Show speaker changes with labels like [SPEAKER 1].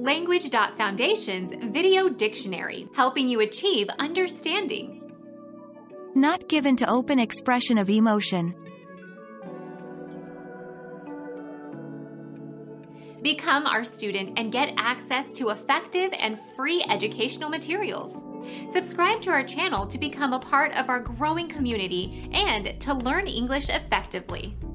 [SPEAKER 1] Language.Foundation's Video Dictionary, helping you achieve understanding.
[SPEAKER 2] Not given to open expression of emotion.
[SPEAKER 1] Become our student and get access to effective and free educational materials. Subscribe to our channel to become a part of our growing community and to learn English effectively.